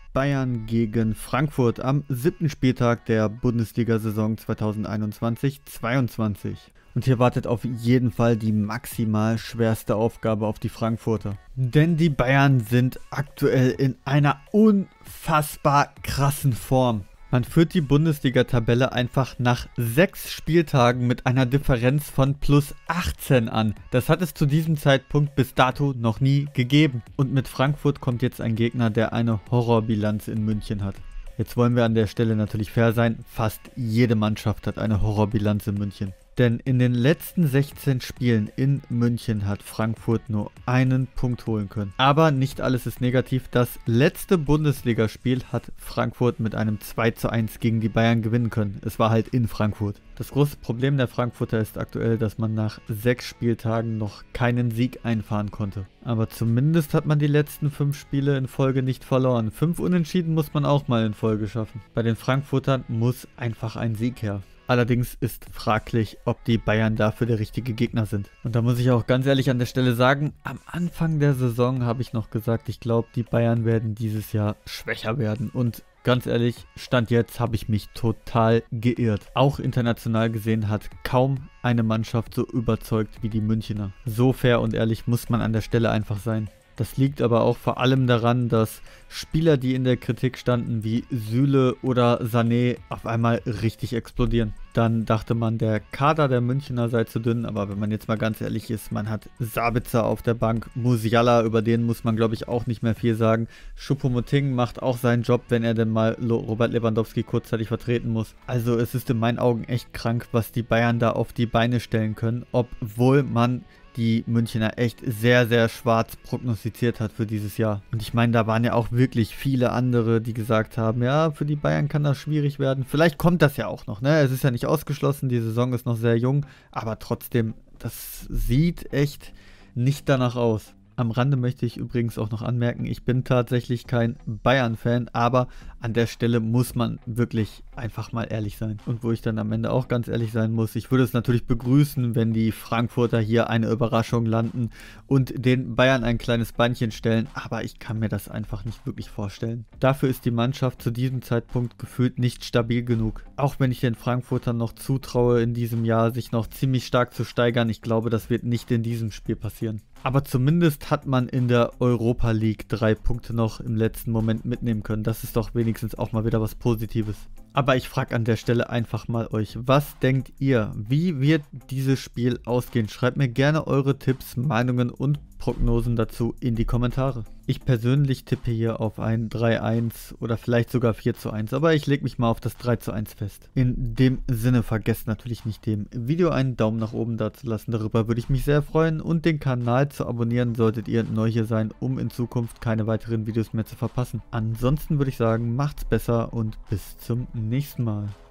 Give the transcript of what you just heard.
Bayern gegen Frankfurt am 7. Spieltag der Bundesliga-Saison 2021-22. Und hier wartet auf jeden Fall die maximal schwerste Aufgabe auf die Frankfurter. Denn die Bayern sind aktuell in einer unfassbar krassen Form. Man führt die Bundesliga-Tabelle einfach nach 6 Spieltagen mit einer Differenz von plus 18 an. Das hat es zu diesem Zeitpunkt bis dato noch nie gegeben. Und mit Frankfurt kommt jetzt ein Gegner, der eine Horrorbilanz in München hat. Jetzt wollen wir an der Stelle natürlich fair sein, fast jede Mannschaft hat eine Horrorbilanz in München. Denn in den letzten 16 Spielen in München hat Frankfurt nur einen Punkt holen können. Aber nicht alles ist negativ. Das letzte Bundesligaspiel hat Frankfurt mit einem 2:1 gegen die Bayern gewinnen können. Es war halt in Frankfurt. Das große Problem der Frankfurter ist aktuell, dass man nach 6 Spieltagen noch keinen Sieg einfahren konnte. Aber zumindest hat man die letzten 5 Spiele in Folge nicht verloren. 5 Unentschieden muss man auch mal in Folge schaffen. Bei den Frankfurtern muss einfach ein Sieg her. Allerdings ist fraglich, ob die Bayern dafür der richtige Gegner sind. Und da muss ich auch ganz ehrlich an der Stelle sagen, am Anfang der Saison habe ich noch gesagt, ich glaube, die Bayern werden dieses Jahr schwächer werden. Und ganz ehrlich, Stand jetzt habe ich mich total geirrt. Auch international gesehen hat kaum eine Mannschaft so überzeugt wie die Münchner. So fair und ehrlich muss man an der Stelle einfach sein. Das liegt aber auch vor allem daran, dass Spieler, die in der Kritik standen, wie Süle oder Sané, auf einmal richtig explodieren. Dann dachte man, der Kader der Münchner sei zu dünn, aber wenn man jetzt mal ganz ehrlich ist, man hat Sabitzer auf der Bank, Musiala, über den muss man glaube ich auch nicht mehr viel sagen. Choupo-Moting macht auch seinen Job, wenn er denn mal Robert Lewandowski kurzzeitig vertreten muss. Also es ist in meinen Augen echt krank, was die Bayern da auf die Beine stellen können, obwohl man die Münchner echt sehr, sehr schwarz prognostiziert hat für dieses Jahr. Und ich meine, da waren ja auch wirklich viele andere, die gesagt haben, ja, für die Bayern kann das schwierig werden. Vielleicht kommt das ja auch noch, ne? Es ist ja nicht ausgeschlossen, die Saison ist noch sehr jung, aber trotzdem, das sieht echt nicht danach aus. Am Rande möchte ich übrigens auch noch anmerken, ich bin tatsächlich kein Bayern-Fan, aber an der Stelle muss man wirklich einfach mal ehrlich sein. Und wo ich dann am Ende auch ganz ehrlich sein muss, ich würde es natürlich begrüßen, wenn die Frankfurter hier eine Überraschung landen und den Bayern ein kleines Beinchen stellen, aber ich kann mir das einfach nicht wirklich vorstellen. Dafür ist die Mannschaft zu diesem Zeitpunkt gefühlt nicht stabil genug. Auch wenn ich den Frankfurtern noch zutraue, in diesem Jahr sich noch ziemlich stark zu steigern, ich glaube, das wird nicht in diesem Spiel passieren. Aber zumindest hat man in der Europa League 3 Punkte noch im letzten Moment mitnehmen können. Das ist doch wenigstens auch mal wieder was Positives. Aber ich frage an der Stelle einfach mal euch, was denkt ihr? Wie wird dieses Spiel ausgehen? Schreibt mir gerne eure Tipps, Meinungen und Prognosen dazu in die Kommentare. Ich persönlich tippe hier auf ein 3:1 oder vielleicht sogar 4:1, aber ich lege mich mal auf das 3:1 fest. In dem Sinne vergesst natürlich nicht dem Video einen Daumen nach oben dazulassen, darüber würde ich mich sehr freuen und den Kanal zu abonnieren, solltet ihr neu hier sein, um in Zukunft keine weiteren Videos mehr zu verpassen. Ansonsten würde ich sagen, macht's besser und bis zum nächsten Mal.